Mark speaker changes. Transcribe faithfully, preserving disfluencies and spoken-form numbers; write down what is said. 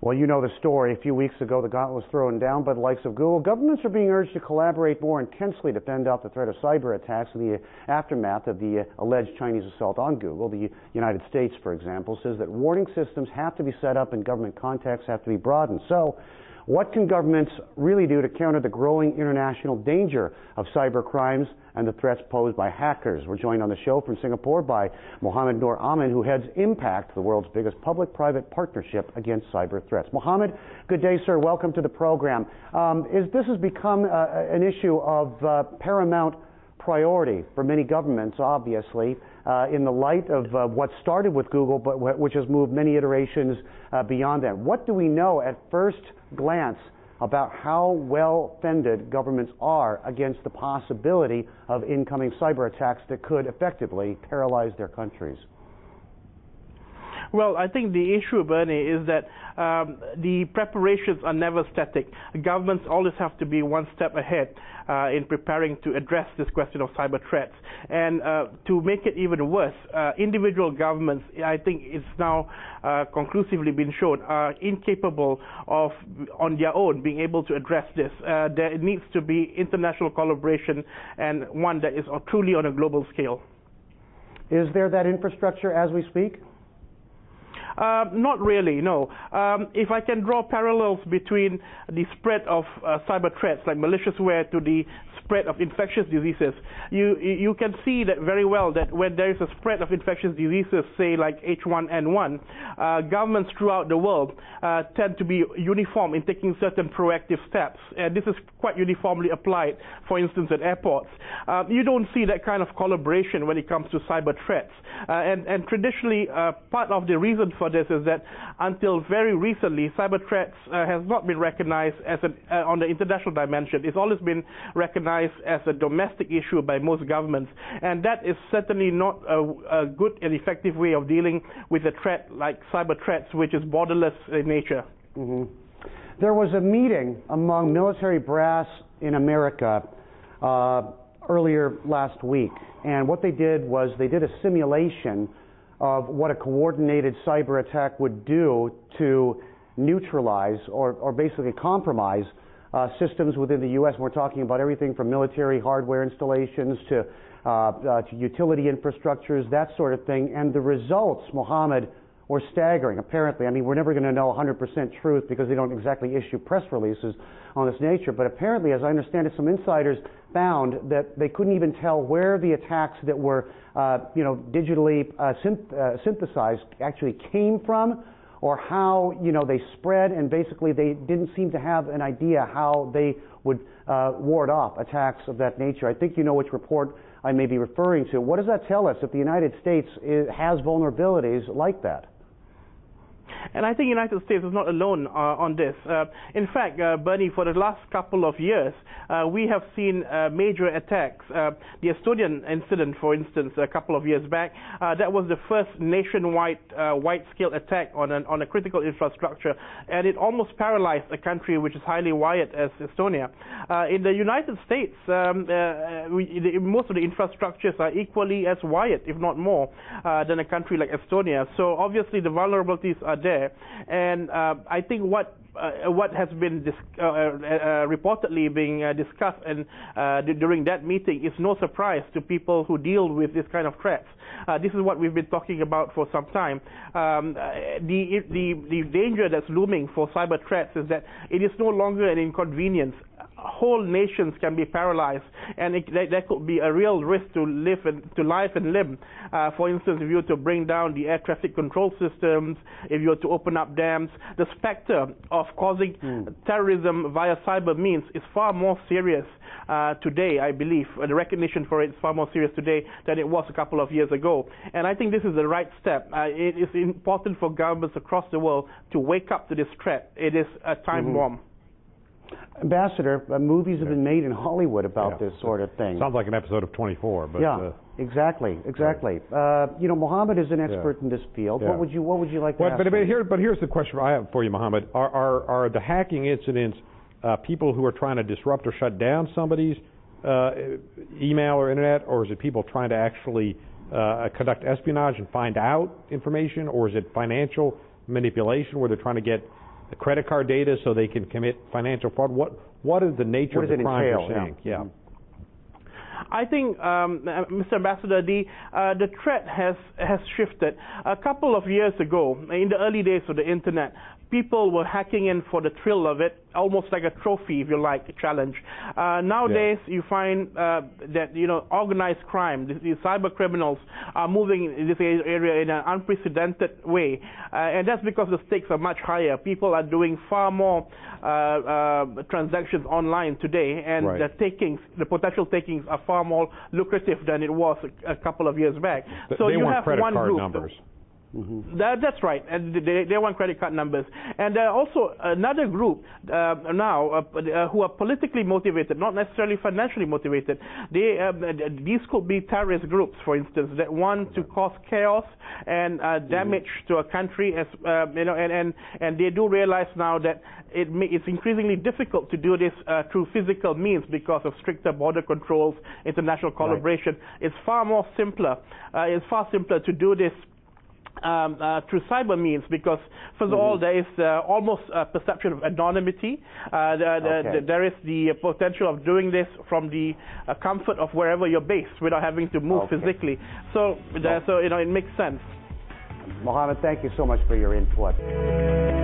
Speaker 1: Well, you know the story. A few weeks ago, the gauntlet was thrown down by the likes of Google. Governments are being urged to collaborate more intensely to fend off the threat of cyber attacks in the aftermath of the uh, alleged Chinese assault on Google. The United States, for example, says that warning systems have to be set up and government contacts have to be broadened. So, what can governments really do to counter the growing international danger of cyber crimes and the threats posed by hackers? We're joined on the show from Singapore by Mohd Noor Amin, who heads Impact, the world's biggest public-private partnership against cyber threats. Mohd, good day, sir. Welcome to the program. Um, is, this has become uh, an issue of uh, paramount priority for many governments, obviously, uh, in the light of uh, what started with Google, but wh which has moved many iterations uh, beyond that. What do we know at first glance about how well fended governments are against the possibility of incoming cyber attacks that could effectively paralyze their countries?
Speaker 2: Well, I think the issue, Bernie, is that um, the preparations are never static. Governments always have to be one step ahead uh, in preparing to address this question of cyber threats. And uh, to make it even worse, uh, individual governments, I think it's now uh, conclusively been shown, are incapable of, on their own, being able to address this. Uh, there needs to be international collaboration, and one that is truly on a global scale.
Speaker 1: Is there that infrastructure as we speak?
Speaker 2: Uh, not really, no. Um, if I can draw parallels between the spread of uh, cyber threats like maliciousware to the spread of infectious diseases, you you can see that very well that when there is a spread of infectious diseases, say like H one N one, uh, governments throughout the world uh, tend to be uniform in taking certain proactive steps. And this is quite uniformly applied, for instance, at airports. Uh, you don't see that kind of collaboration when it comes to cyber threats. Uh, and, and traditionally, uh, part of the reason for this is that until very recently, cyber threats uh, has not been recognized as an, uh, on the international dimension. It's always been recognized as a domestic issue by most governments, and that is certainly not a, a good and effective way of dealing with a threat like cyber threats, which is borderless in nature.
Speaker 1: Mm-hmm. There was a meeting among military brass in America uh, earlier last week, and what they did was they did a simulation of what a coordinated cyber attack would do to neutralize or, or basically compromise uh, systems within the U S We're talking about everything from military hardware installations to, uh, uh, to utility infrastructures, that sort of thing. And the results, Mohd, were staggering, apparently. I mean, we're never going to know one hundred percent truth because they don't exactly issue press releases on this nature. But apparently, as I understand it, some insiders found that they couldn't even tell where the attacks that were, uh, you know, digitally uh, synth uh, synthesized actually came from, or how, you know, they spread, and basically they didn't seem to have an idea how they would uh, ward off attacks of that nature. I think you know which report I may be referring to. What does that tell us if the United States is, has vulnerabilities like that?
Speaker 2: And I think the United States is not alone uh, on this. Uh, in fact, uh, Bernie, for the last couple of years, uh, we have seen uh, major attacks. Uh, the Estonian incident, for instance, a couple of years back, uh, that was the first nationwide, uh, wide-scale attack on, an, on a critical infrastructure, and it almost paralyzed a country which is highly wired as Estonia. Uh, in the United States, um, uh, we, the, most of the infrastructures are equally as wired, if not more, uh, than a country like Estonia. So obviously the vulnerabilities are there. And uh, I think what uh, what has been dis uh, uh, reportedly being uh, discussed and uh, during that meeting is no surprise to people who deal with this kind of threats. Uh, this is what we've been talking about for some time. Um, the, the the danger that's looming for cyber threats is that it is no longer an inconvenience. Whole nations can be paralyzed, and it, there, there could be a real risk to live and to life and limb. Uh, for instance, if you were to bring down the air traffic control systems, if you were to open up dams, the specter of causing mm. terrorism via cyber means is far more serious uh, today, I believe. Uh, the recognition for it is far more serious today than it was a couple of years ago. And I think this is the right step. Uh, it is important for governments across the world to wake up to this threat. It is a time mm-hmm. bomb.
Speaker 1: Ambassador, uh, movies have
Speaker 3: yeah.
Speaker 1: been made in Hollywood about
Speaker 3: yeah.
Speaker 1: this sort of thing.
Speaker 3: Sounds like an episode of twenty-four, but
Speaker 1: yeah,
Speaker 3: uh,
Speaker 1: exactly, exactly. Right. Uh, you know, Mohd is an expert
Speaker 3: yeah.
Speaker 1: in this field.
Speaker 3: Yeah.
Speaker 1: What would you What would you like to
Speaker 3: well,
Speaker 1: ask?
Speaker 3: But, but here, but here's the question I have for you, Mohd. Are are, are the hacking incidents uh, people who are trying to disrupt or shut down somebody's uh, email or internet, or is it people trying to actually uh, conduct espionage and find out information, or is it financial manipulation where they're trying to get credit card data so they can commit financial fraud? What what is the nature
Speaker 1: what
Speaker 3: of the crime
Speaker 1: entail?
Speaker 3: you're seeing?
Speaker 1: Yeah.
Speaker 3: yeah.
Speaker 1: Mm-hmm.
Speaker 2: I think, um, Mister Ambassador, the uh, the threat has has shifted. A couple of years ago, in the early days of the internet, people were hacking in for the thrill of it, almost like a trophy, if you like, a challenge. Uh, nowadays, yeah. you find uh, that you know organized crime, the, the cyber criminals are moving in this area in an unprecedented way, uh, and that's because the stakes are much higher. People are doing far more uh, uh, transactions online today, and
Speaker 3: right.
Speaker 2: the takings, the potential takings, are far more lucrative than it was a, a couple of years back.
Speaker 3: Th
Speaker 2: So
Speaker 3: they
Speaker 2: you
Speaker 3: want
Speaker 2: have
Speaker 3: credit
Speaker 2: one
Speaker 3: card
Speaker 2: group.
Speaker 3: numbers.
Speaker 1: Mm-hmm.
Speaker 2: That, that's right, and they, they want credit card numbers. And uh, also another group uh, now uh, uh, who are politically motivated, not necessarily financially motivated. They, uh, these could be terrorist groups, for instance, that want to cause chaos and uh, damage mm-hmm. to a country. As uh, you know, and, and and they do realize now that it may, it's increasingly difficult to do this uh, through physical means because of stricter border controls, international collaboration. Right. It's far more simpler. Uh, it's far simpler to do this Um, uh, through cyber means, because first mm-hmm. of all there is uh, almost a perception of anonymity. Uh, the, the,
Speaker 1: okay.
Speaker 2: the, there is the potential of doing this from the uh, comfort of wherever you're based without having to move okay. physically. So, the, so you know, it makes sense.
Speaker 1: Mohammed, thank you so much for your input.